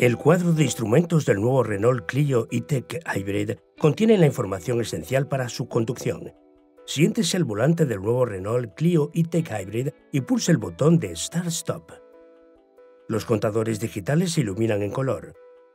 El cuadro de instrumentos del nuevo Renault Clio E-Tech Hybrid contiene la información esencial para su conducción. Siéntese al volante del nuevo Renault Clio E-Tech Hybrid y pulse el botón de Start Stop. Los contadores digitales se iluminan en color.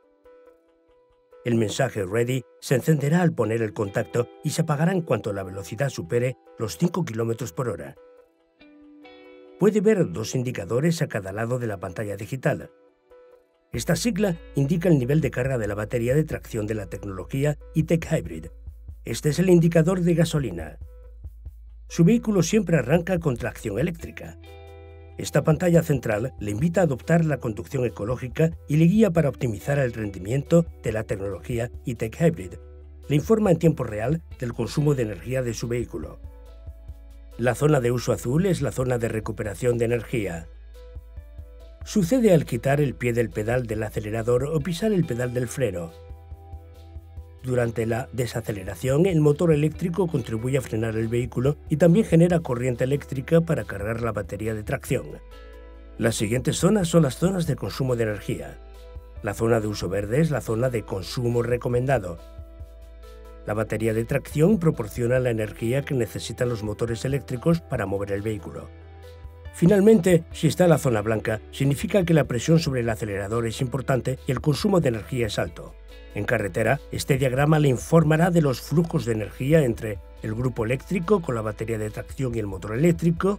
El mensaje Ready se encenderá al poner el contacto y se apagará en cuanto la velocidad supere los 5 km/h. Puede ver dos indicadores a cada lado de la pantalla digital. Esta sigla indica el nivel de carga de la batería de tracción de la tecnología E-Tech Hybrid. Este es el indicador de gasolina. Su vehículo siempre arranca con tracción eléctrica. Esta pantalla central le invita a adoptar la conducción ecológica y le guía para optimizar el rendimiento de la tecnología E-Tech Hybrid. Le informa en tiempo real del consumo de energía de su vehículo. La zona de uso azul es la zona de recuperación de energía. Sucede al quitar el pie del pedal del acelerador o pisar el pedal del freno. Durante la desaceleración, el motor eléctrico contribuye a frenar el vehículo y también genera corriente eléctrica para cargar la batería de tracción. Las siguientes zonas son las zonas de consumo de energía. La zona de uso verde es la zona de consumo recomendado. La batería de tracción proporciona la energía que necesitan los motores eléctricos para mover el vehículo. Finalmente, si está en la zona blanca, significa que la presión sobre el acelerador es importante y el consumo de energía es alto. En carretera, este diagrama le informará de los flujos de energía entre el grupo eléctrico con la batería de tracción y el motor eléctrico,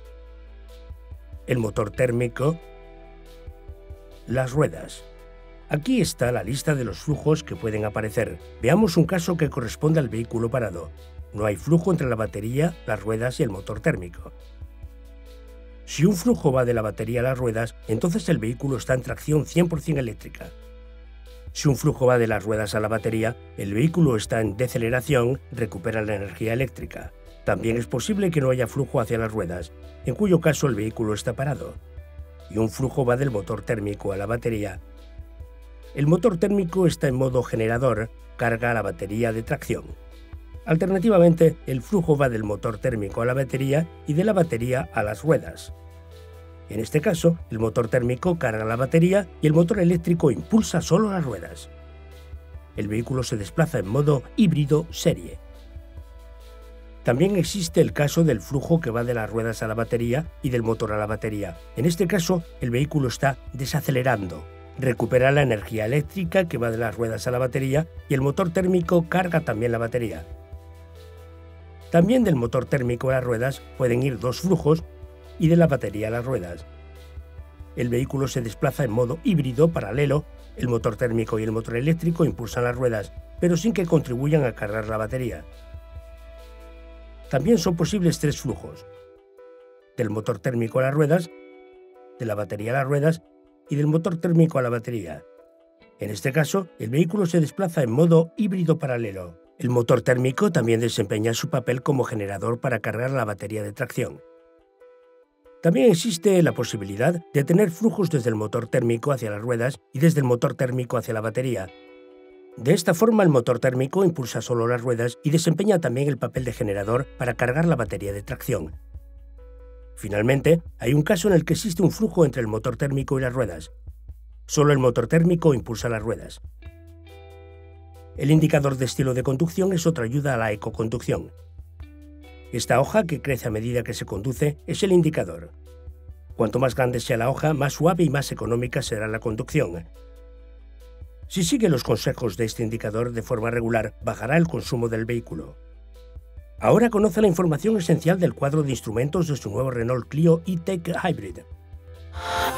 el motor térmico, las ruedas. Aquí está la lista de los flujos que pueden aparecer. Veamos un caso que corresponde al vehículo parado. No hay flujo entre la batería, las ruedas y el motor térmico. Si un flujo va de la batería a las ruedas, entonces el vehículo está en tracción 100% eléctrica. Si un flujo va de las ruedas a la batería, el vehículo está en deceleración, recupera la energía eléctrica. También es posible que no haya flujo hacia las ruedas, en cuyo caso el vehículo está parado. Y un flujo va del motor térmico a la batería. El motor térmico está en modo generador, carga la batería de tracción. Alternativamente, el flujo va del motor térmico a la batería y de la batería a las ruedas. En este caso, el motor térmico carga la batería y el motor eléctrico impulsa solo las ruedas. El vehículo se desplaza en modo híbrido serie. También existe el caso del flujo que va de las ruedas a la batería y del motor a la batería. En este caso, el vehículo está desacelerando. Recupera la energía eléctrica que va de las ruedas a la batería y el motor térmico carga también la batería. También del motor térmico a las ruedas pueden ir dos flujos y de la batería a las ruedas. El vehículo se desplaza en modo híbrido paralelo, el motor térmico y el motor eléctrico impulsan las ruedas, pero sin que contribuyan a cargar la batería. También son posibles tres flujos: del motor térmico a las ruedas, de la batería a las ruedas y del motor térmico a la batería. En este caso, el vehículo se desplaza en modo híbrido paralelo. El motor térmico también desempeña su papel como generador para cargar la batería de tracción. También existe la posibilidad de tener flujos desde el motor térmico hacia las ruedas y desde el motor térmico hacia la batería. De esta forma, el motor térmico impulsa solo las ruedas y desempeña también el papel de generador para cargar la batería de tracción. Finalmente, hay un caso en el que existe un flujo entre el motor térmico y las ruedas. Solo el motor térmico impulsa las ruedas. El indicador de estilo de conducción es otra ayuda a la ecoconducción. Esta hoja, que crece a medida que se conduce, es el indicador. Cuanto más grande sea la hoja, más suave y más económica será la conducción. Si sigue los consejos de este indicador de forma regular, bajará el consumo del vehículo. Ahora conoce la información esencial del cuadro de instrumentos de su nuevo Renault Clio E-Tech Hybrid.